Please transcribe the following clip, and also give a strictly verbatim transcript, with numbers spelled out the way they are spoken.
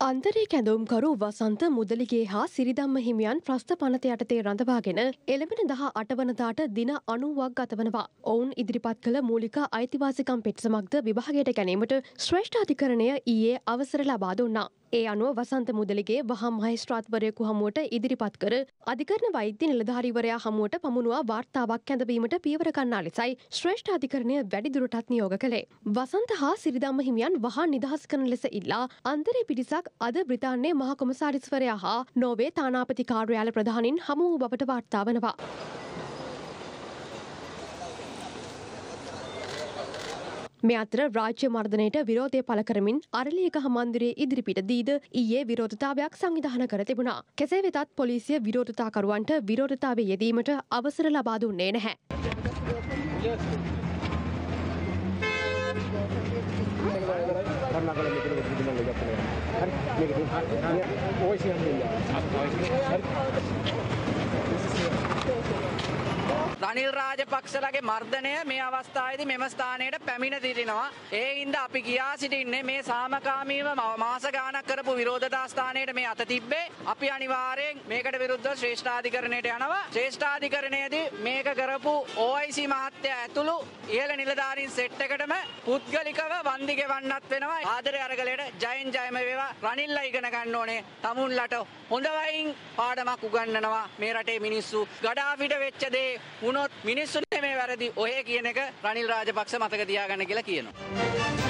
අන්තරේ කැඳවුම්කරු වසන්ත මුදලිගේ හා සිරිධම්ම හිමියන් ප්‍රස්ථ පනත යටතේ රඳවාගෙන එළඹෙන දහ අට වනදාට දින අනූවක් ගතවනවා. ඔවුන් ඉදිරිපත් කළ මූලික අයිතිවාසිකම් පෙත්සමක්ද විභාගයට ගැනීමට ශ්‍රේෂ්ඨ අධිකරණය ඊයේ අවසර ලබා දුන්නා. ඒ අනුව වසන්ත මුදලිගේ වහා මහේස්ත්‍රාත්වරයෙකු හමුවට ඉදිරිපත් කර අධිකරණ වෛද්‍ය නිලධාරීවරයා හමුවට පමුණුවා වාර්තාවක් කැඳවීමට පියවර ගන්නා ලෙසයි ශ්‍රේෂ්ඨ අධිකරණය වැඩිදුරටත් නියෝග කළේ. වසන්ත හා සිරිධම්ම හිමියන් වහා නිදහස් කරන ලෙස ඉල්ලා අන්තරේ පිරිසක් අද බ්‍රිතාන්‍යයේ මහ කොමසාරිස්වරයා හා නෝර්වේ තානාපති කාර්යාල ප්‍රධානීන් හමු වූ බවට වාර්තා වනවා. මේ අතර රාජ්‍ය මර්ධනයට විරෝධය පළ කරමින් අරලියගහ මන්දිරයේ ඉදිරිපිටදීද ඊයේ විරෝධතාවයක් සංවිධානය කර තිබුණා. කෙසේ වෙතත් පොලිසිය විරෝධතාකරුවන්ට විරෝධතාවේ යෙදීමට අවසර ලබා දුන්නේ නැහැ. රනිල් රාජපක්ෂලගේ මර්ධනය මේ අවස්ථාවේදී මෙම ස්ථානයට පැමිණ සිටිනවා. ඒ හින්දා අපි කියා සිටින්නේ මේ සාමකාමීව මාස ගාණක් කරපු විරෝධතා ස්ථානයට මේ අත තිබ්බේ. අපි අනිවාර්යෙන් මේකට විරුද්ධව ශ්‍රේෂ්ඨාධිකරණයට යනවා. ශ්‍රේෂ්ඨාධිකරණයේදී මේක කරපු ඕ අයි සී මහත්තයා ඇතුළු ඉහළ නිලධාරීන් සෙට් එකටම පුද්ගලිකව වන්දි ගෙවන්නත් වෙනවා. ආදරය අරගලයට ජයෙන් ජයම වේවා. රනිල්ලා ඉගෙන ගන්න ඕනේ. තමුන්ලට හොඳ වයින් පාඩමක් උගන්වනවා මේ රටේ මිනිස්සු. ගඩාෆිට වෙච්ච දේ වුණොත් මිනිස්සුන්ට මේ වැරදි ඔය කියන එක රනිල් රාජපක්ෂ මතක තියාගන්න කියලා කියනවා.